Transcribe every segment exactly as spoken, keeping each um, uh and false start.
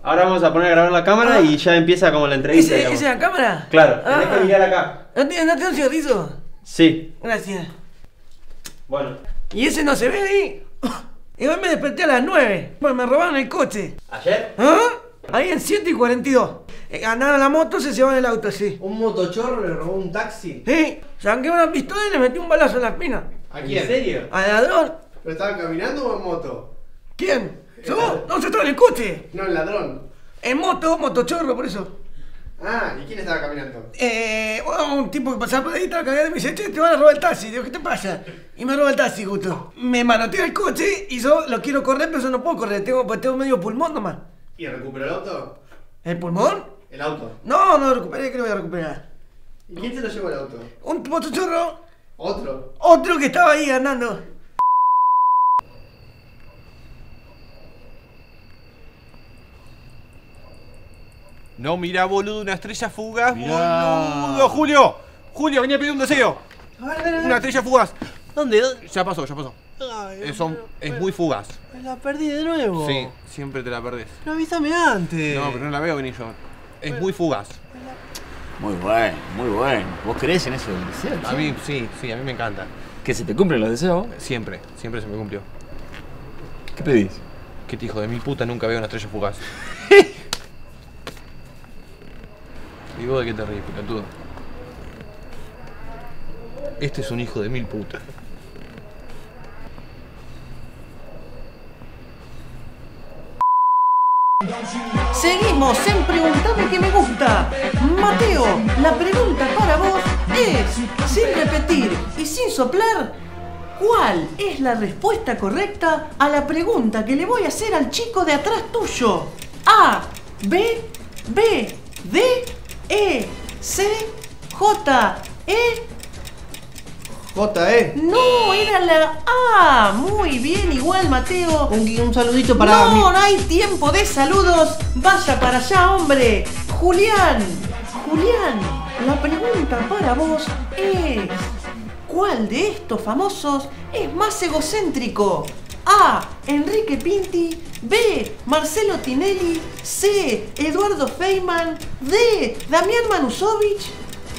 Ahora vamos a poner a grabar la cámara ah. y ya empieza como la entrevista. ¿Esa es la cámara? Claro, ah. tenés que mirar acá. ¿No tiene, ¿No tiene un cigarrillo? Sí. Gracias. Bueno. ¿Y ese no se ve ahí? Igual me desperté a las nueve, pues me robaron el coche. ¿Ayer? ¿Ah? Ahí en siete y cuarenta y dos. Ganaron la moto, se llevaron el auto, sí. ¿Un motochorro le robó un taxi? Sí, saqué una pistola y le metí un balazo en la espina. ¿A quién? ¿En serio? ¿Al ladrón? ¿Pero estaba caminando o en moto? ¿Quién? ¿Yo? No, yo estaba en el coche. No, el ladrón. En moto, motochorro, por eso. Ah, ¿y quién estaba caminando? Eh, bueno, un tipo que pasaba por ahí, estaba cagado y me dice, che, te van a robar el taxi. Digo, ¿qué te pasa? Y me roba el taxi, justo. Me manotea el coche y yo lo quiero correr, pero yo no puedo correr, tengo, pues tengo medio pulmón nomás. ¿Y recuperó el auto? ¿El pulmón? ¿El auto? No, no lo recuperé, que lo voy a recuperar. ¿Y quién se lo llevó el auto? Un motochorro. ¿Otro? Otro que estaba ahí andando. No, mira, boludo, una estrella fugaz, boludo. Julio, Julio, venía a pedir un deseo. A ver, a ver, a ver. Una estrella fugaz. ¿Dónde? ¿Dónde? Ya pasó, ya pasó. Ay, Es, son- es muy fugaz. la perdí de nuevo. Sí, siempre te la perdés. No, avísame antes. No, pero no la veo venir yo. Es muy fugaz. Muy bueno, muy bueno. ¿Vos creés en eso del deseo? A mí, sí, sí, a mí me encanta. ¿Que se te cumplen los deseos? Siempre, siempre se me cumplió. ¿Qué pedís? Que hijo de mil puta nunca veo una estrella fugaz. ¿Y vos de qué te ríes, pelotudo? Este es un hijo de mil putas. Seguimos en Preguntame que me gusta. Mateo, la pregunta para vos es, sin repetir y sin soplar, ¿cuál es la respuesta correcta a la pregunta que le voy a hacer al chico de atrás tuyo? A, B, B, D, E, C, J, E. J, ¿eh? No, era la A. Muy bien, igual, Mateo. Un, un saludito para no, mi... no hay tiempo de saludos. Vaya para allá, hombre. Julián, Julián, la pregunta para vos es, ¿cuál de estos famosos es más egocéntrico? A, Enrique Pinti. B, Marcelo Tinelli. C, Eduardo Feynman. D, Damián Manusovich.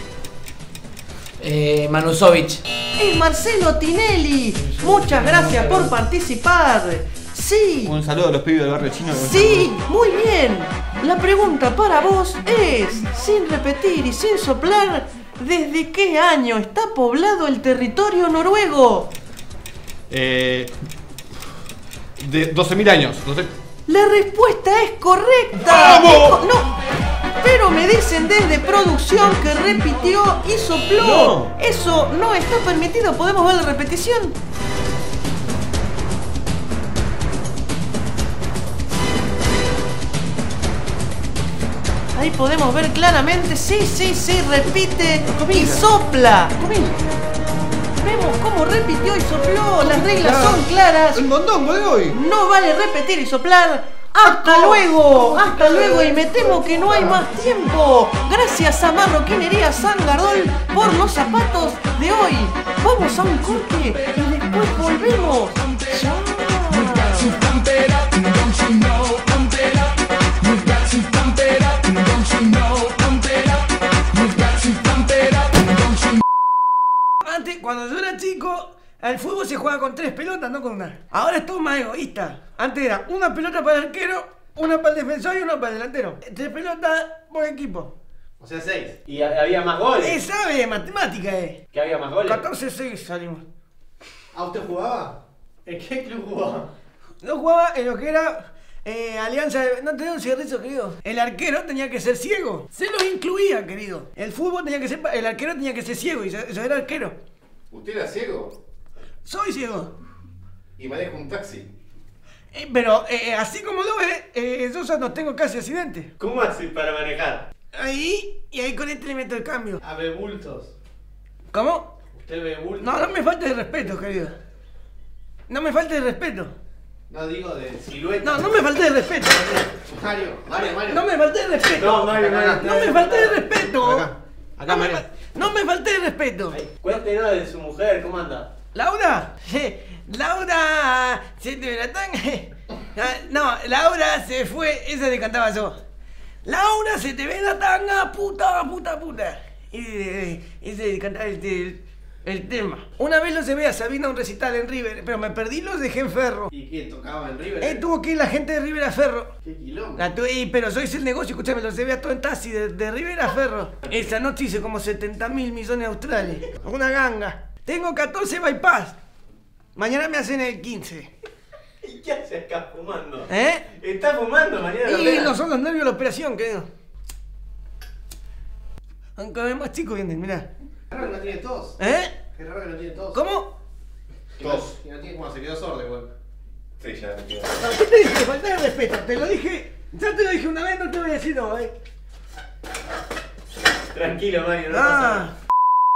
Eh, Manusovich. Es Marcelo Tinelli. Muchas gracias por participar. Sí. Un saludo a los pibes del barrio chino. Sí, muy bien. La pregunta para vos es, sin repetir y sin soplar, ¿desde qué año está poblado el territorio noruego? Eh. De doce mil años. doce... La respuesta es correcta. ¡Vamos! No, pero me dicen desde producción que repitió y sopló. No. Eso no está permitido. ¿Podemos ver la repetición? Ahí podemos ver claramente. Sí, sí, sí, repite y sopla. Vemos cómo repitió y sopló. Las reglas son claras. El mondongo de hoy. No vale repetir y soplar. ¡Hasta luego! ¡Hasta luego! Y me temo que no hay más tiempo. Gracias a Marroquinería San Gardol por los zapatos de hoy. Vamos a un corte y después volvemos. ¡Chao! Antes, cuando yo era chico, al fútbol se juega con tres pelotas, no con una. Ahora es todo más egoísta. Antes era una pelota para el arquero, una para el defensor y una para el delantero. Tres pelotas por equipo. O sea, seis. ¿Y ha- había más goles? Eh, sabe, matemática, eh. ¿Que había más goles? catorce seis salimos. ¿Ah, usted jugaba? ¿En qué club jugaba? No jugaba en lo que era eh, Alianza de... No tenía un cigarrillo, querido. El arquero tenía que ser ciego. Se los incluía, querido. El fútbol tenía que ser... El arquero tenía que ser ciego y yo, yo era arquero. ¿Usted era ciego? Soy ciego. Y maneja un taxi. Eh, pero eh, así como lo ve, eh, yo ya no tengo casi accidentes. ¿Cómo haces para manejar? Ahí, y ahí con este le meto el cambio. A ver, bultos. ¿Cómo? ¿Usted ve bultos? No, no me falte de respeto, querido. No me falte de respeto. No digo de silueta. No, no me falte de respeto. Mario, Mario, Mario. No me falte de respeto. No, Mario, Mario. No me falte de respeto. Acá, acá, no, me, Mario. fa- no me falte de respeto. Ay, cuéntenos de su mujer, ¿cómo anda? ¿Laura? Laura, ¿se te ve la tanga? Ah, no, Laura se fue, esa le cantaba yo. Laura, se te ve la tanga, puta, puta, puta. Y eh, ese le cantaba este, el, el tema. Una vez lo llevé a Sabina a un recital en River, pero me perdí, los dejé en Ferro. ¿Y quién tocaba en River? Eh, tuvo que ir la gente de River a Ferro. ¿Qué quilombo? La tu- y- pero yo hice el negocio, escúchame, lo llevé a todo en taxi de, de River a Ferro. Esa noche hice como setenta mil millones de australes. Una ganga. Tengo catorce bypass. Mañana me hacen el quince. ¿Y qué haces acá fumando? ¿Eh? ¿Estás fumando mañana? la Y pena? no son los nervios de la operación, que aunque vez más chicos vienen, mirá. Qué raro que no tiene tos. ¿Eh? Qué raro que no tiene tos. ¿Cómo? Tos. Y no tiene como se quedó sordo igual. Sí, ya entiendo. ¿Qué te dije? Falta de respeto. Te lo dije. Ya te lo dije una vez, no te voy a decir no, ¿eh? Tranquilo, Mario, no pasa nada. Ah.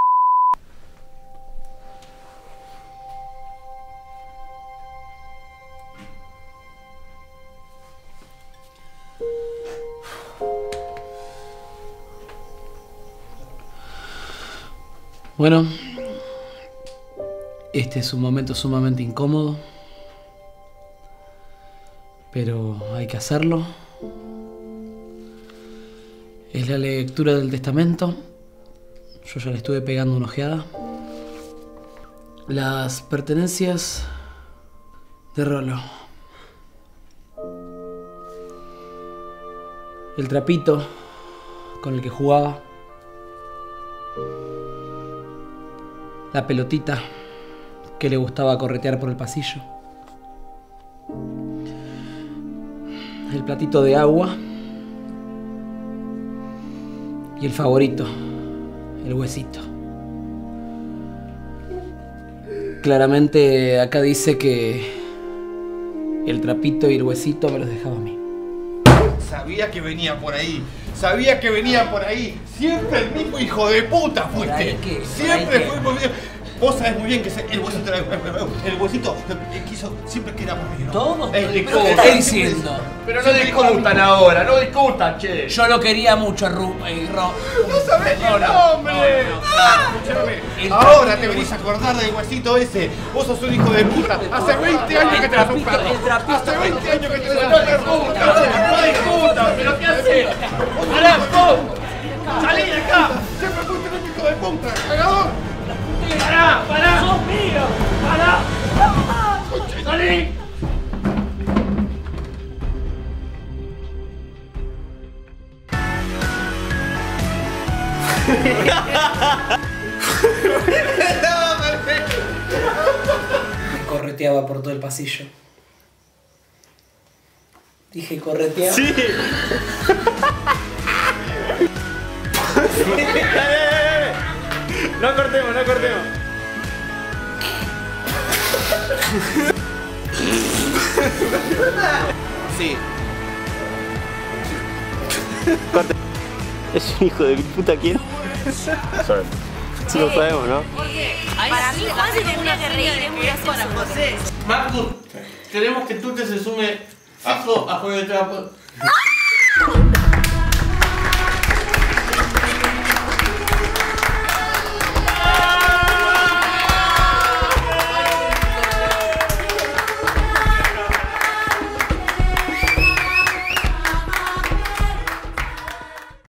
Bueno, este es un momento sumamente incómodo, pero hay que hacerlo. Es la lectura del testamento. Yo ya le estuve pegando una ojeada. Las pertenencias de Rolo. El trapito con el que jugaba. La pelotita que le gustaba corretear por el pasillo. El platito de agua. Y el favorito, el huesito. Claramente acá dice que el trapito y el huesito me los dejaba a mí. Sabía que venía por ahí. Sabía que venía por ahí. Siempre el mismo hijo de puta fuiste. ahí qué? ¿Por Siempre ahí qué? fue por mí. Vos sabés muy bien que ese- el huesito, el huesito eh, quiso siempre que era por mí, ¿no? Todo. Eh, ¿Qué disculpa, estás diciendo? Pero no discutan ahora, no discutan, che. Yo lo quería mucho, Ru eh, Ro. ¡No sabés ni el nombre! Escuchame, El ahora trapito te y venís a acordar del huesito ese. Vos sos un hijo de puta. Hace veinte años que El tenés un trapito, perro. el trapito. Hace veinte años que tenés un No perro. discutan, no discutan, pero ¿qué haces? ¡Pará, vos! ¡Salí de acá! Siempre fuiste un hijo de puta, cagador. ¡Pará, pará! ¡Sos mío! ¡Pará! ¡Salí! Me correteaba por todo el pasillo. Dije correteaba. Sí. No cortemos, no cortemos. Sí. Es un hijo de puta, ¿quién? Sí lo sabemos, ¿no? Para mí Juan se tendría que reír, es muy gracioso. Marcus, queremos que tú te se sume fijo a Juego de Trapo.